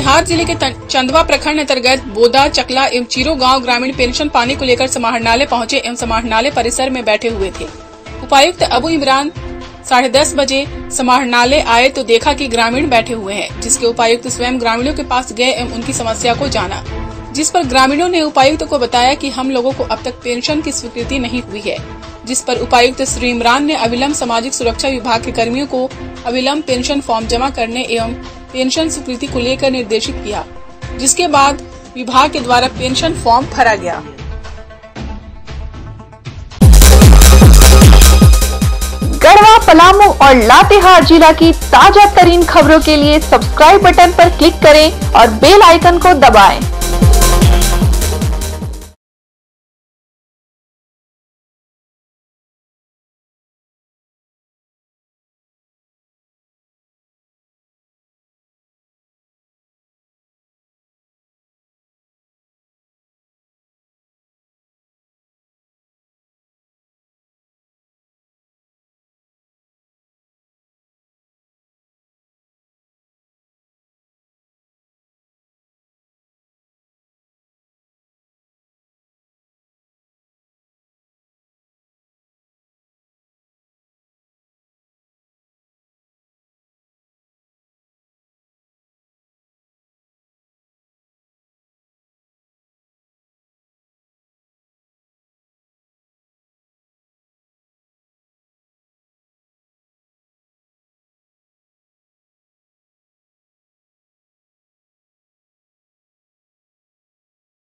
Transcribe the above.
कटिहार जिले के चंदवा प्रखंड अंतर्गत बोदा, चकला एवं चीरो गांव ग्रामीण पेंशन पाने को लेकर समाहरणालय पहुंचे एवं समाहरणालय परिसर में बैठे हुए थे। उपायुक्त अबू इमरान 10:30 बजे समाहरणालय आए तो देखा कि ग्रामीण बैठे हुए हैं, जिसके उपायुक्त स्वयं ग्रामीणों के पास गए एवं उनकी समस्या को जाना, जिस पर ग्रामीणों ने उपायुक्त को बताया कि हम लोगों को अब तक पेंशन की स्वीकृति नहीं हुई है, जिस पर उपायुक्त श्री इमरान ने अविलंब सामाजिक सुरक्षा विभाग के कर्मियों को अविलंब पेंशन फॉर्म जमा करने एवं पेंशन स्वीकृति को लेकर निर्देशित किया, जिसके बाद विभाग के द्वारा पेंशन फॉर्म भरा गया। गढ़वा, पलामू और लातेहार जिला की ताजा तरीन खबरों के लिए सब्सक्राइब बटन पर क्लिक करें और बेल आइकन को दबाएं।